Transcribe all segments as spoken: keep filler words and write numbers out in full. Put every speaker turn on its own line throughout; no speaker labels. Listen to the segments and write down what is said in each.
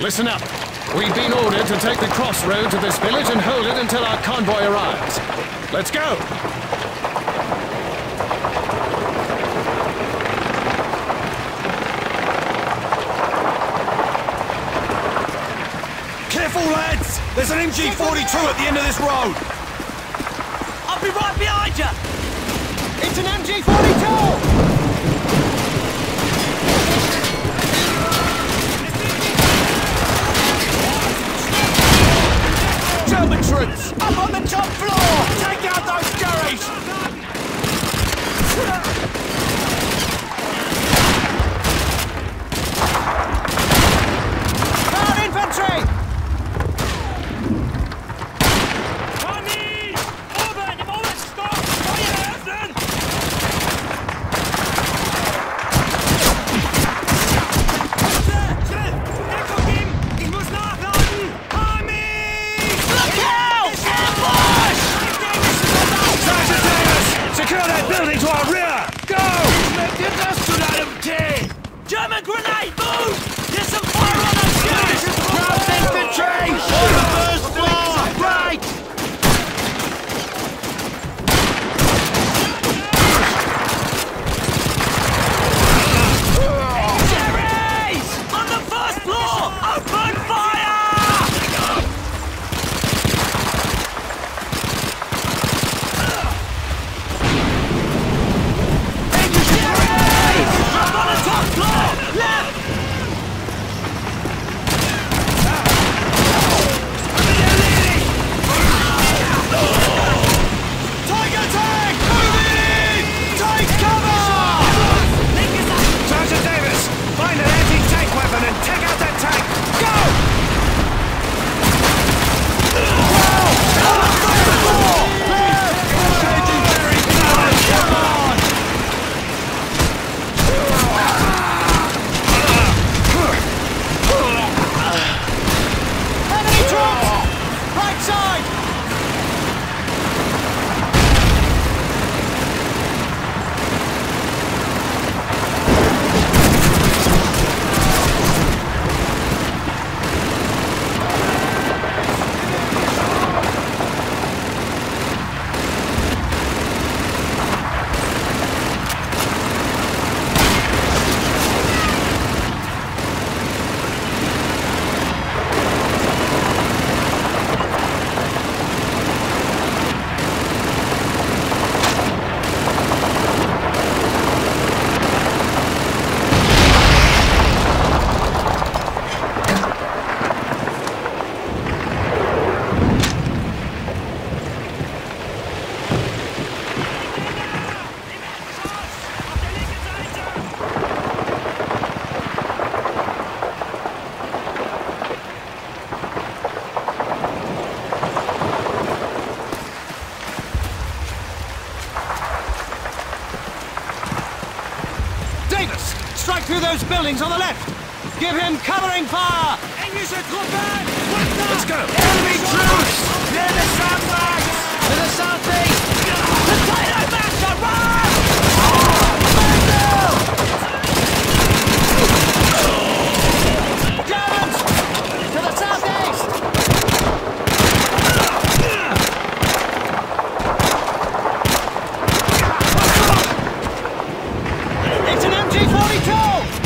Listen up. We've been ordered to take the crossroad to this village and hold it until our convoy arrives. Let's go!
Careful, lads! There's an M G forty-two at the end of this road!
I'll be right behind you!
It's an M G forty-two!
German troops! Up on the top floor! Take out those scurries!
Guard infantry!
Tommy! Oben! Im Oberstock! Feuer öffnen! Schnell! Deckung geben! Ich muss nachladen! Tommy! Look out! Ambush!
Sergeant Davis! Secure that building to our rear! Go!
Dir das zu deinem Tee! German grenade! Move! There's some fire on those guys! Grab infantry! On the first floor! Right! Jerry's! On the first floor! Open fire! Jerry's! Up on the top floor! Left!
Tiger tank! Moving in! Take cover! Sergeant Davis! Find an anti-tank weapon and take out that tank! Go! Come on!
Enemy troops! Right side!
Davis! Strike through those buildings on the left! Give him covering fire!
Englische Truppen!
Let's go!
Enemy troops! Near the sandbags! To the southeast! Potato Master, run!
Germans! To the southeast! It's an M G forty-two!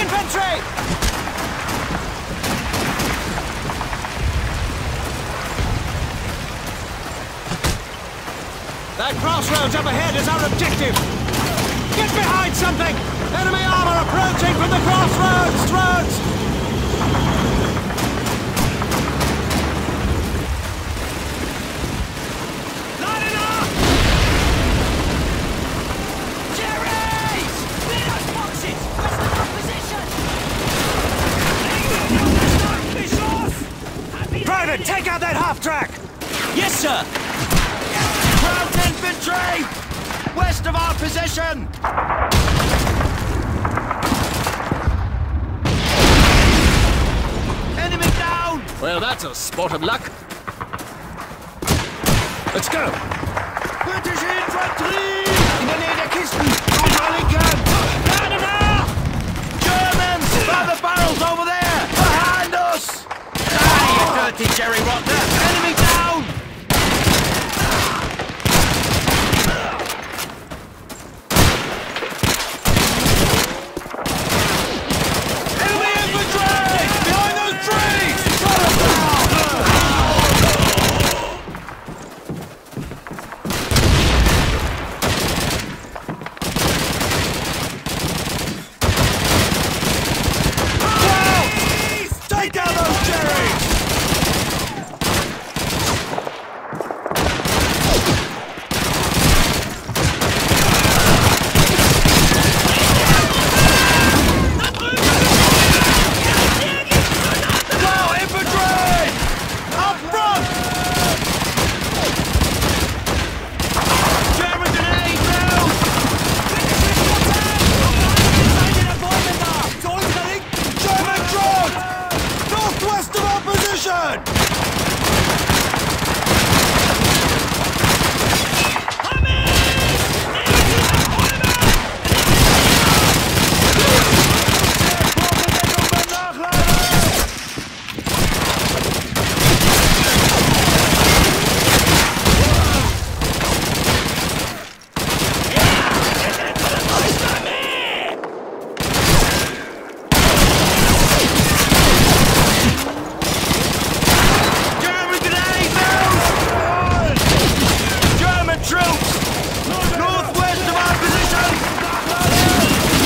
Infantry!
That crossroads up ahead is our objective! Get behind something! Enemy armor approaching from the crossroads! Roads! Line up!
Jerry's! Clear those boxes! West of our position!
Private, take out that half-track!
Yes, sir!
Ground infantry! West of our position! Enemy down!
Well, that's a sport of luck. Let's go!
Britische Infanterie! In der Nähe der Kisten! Auf der Linken! Down now! Germans! By the barrels over there! Behind us! Die, you dirty Jerry Rottner! Enemy down! Enemy infantry! Behind those trees! Shut them down! Take down those Jerrys! Go, infantry! Up front! German grenade down! German drone! Northwest of our position! German grenade down! German troops! Northwest of our position!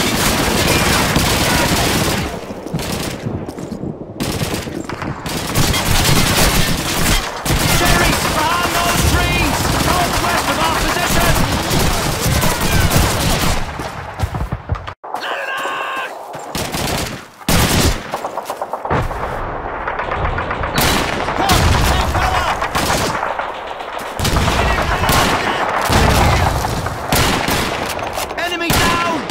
Jerry's behind those trees! Northwest of our position! Enemy down!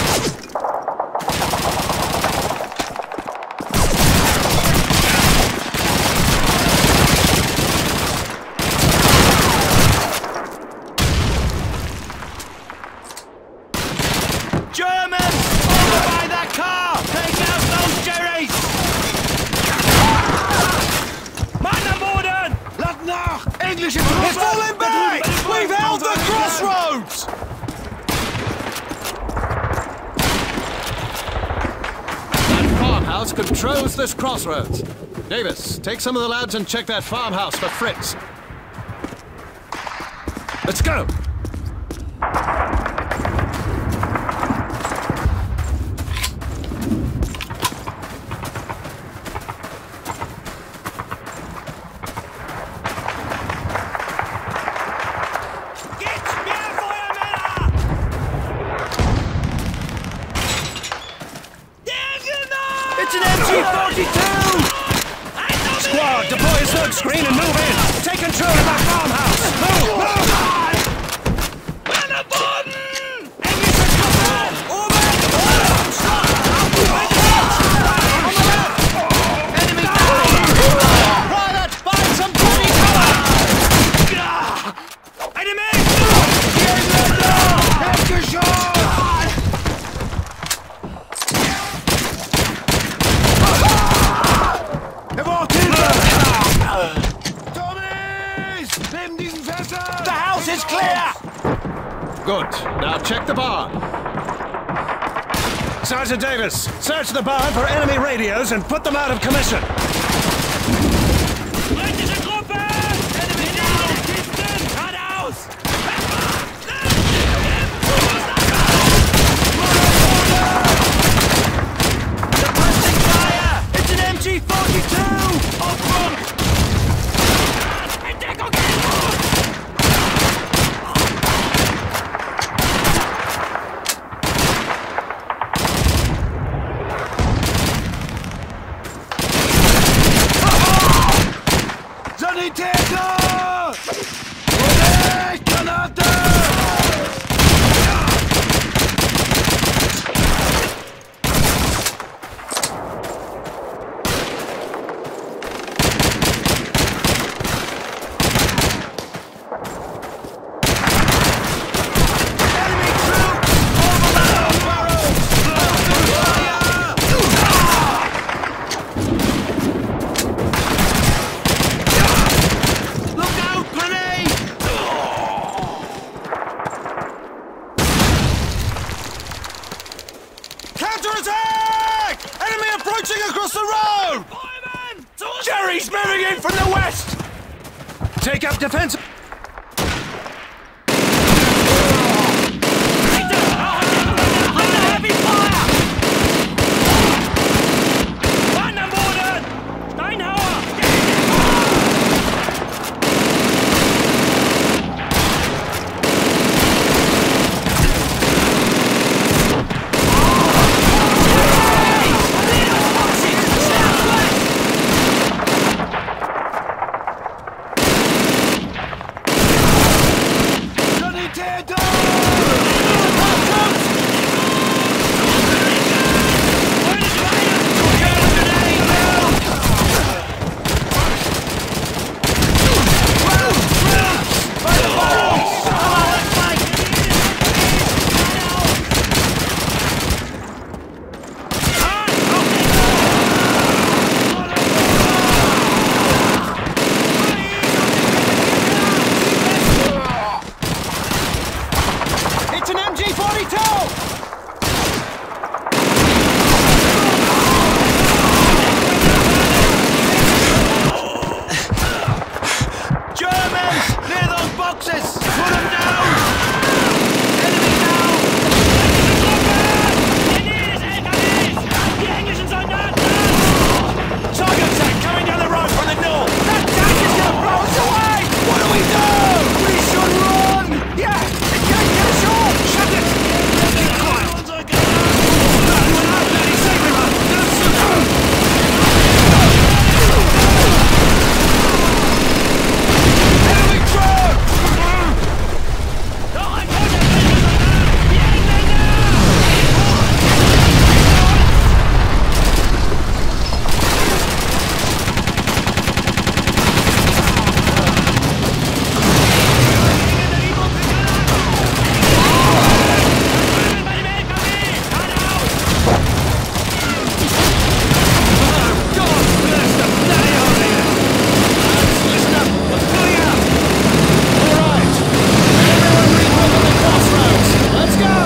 Germans! Over by that car! Take out those Jerrys! Mann am Boden! Lass nach! Englische Truppen! It's falling back! We've held the crossroads!
That farmhouse controls this crossroads. Davis, take some of the lads and check that farmhouse for Fritz. Let's go!
It's an M G forty-two! Squad, deploy a smoke screen and move in! Take control of that farmhouse! Move! Move!
Man am Boden!
Englische Truppen! Oben! Enemy down!
Private, find some heavy cover!
Enemy! Headgeschott! The house is clear!
Good. Now check the barn.
Sergeant Davis, search the barn for enemy radios and put them out of commission.
Feindliche Gruppe! Enemy down! Kisten! Geradeaus! Suppressing fire! It's an M G forty-two! Auf Front! Entdeckung geht los!
Sanitäter! Vorsicht, Granate! Enemy troops! Overload barrels! Look out, grenade! Counterattack! Enemy approaching across the road! Jerry's moving in from the west!
Take up defense.
Under heavy fire! Mann am Boden! Steinhauer!
It's an M G forty-two!
Germans! Near those boxes! Put them down! Enemy down!
Die englischen Soldaten!
Target tank coming down the road from the north! That tank is gonna blow us away! What do we do? We should run! Yeah! It can't get us all! Shut it! Keep quiet! Anyone out there? He's saving us! Enemy drone!
Noch ein guter Soldat! Die Engländer! Bei dem L K W! Geradeaus!
God bless the day on here! Listen up! What's going on? All right! Everyone report at the crossroads! Let's go!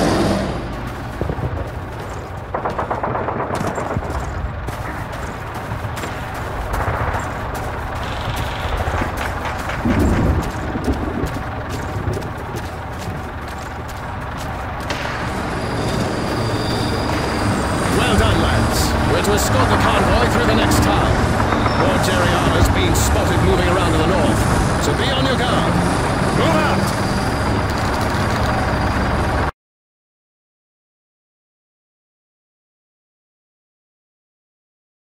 Well done, lads. We're to escort the convoy through the next town. Lord Jerry Armour's been spotted moving around to the north, so be on your guard. Move out!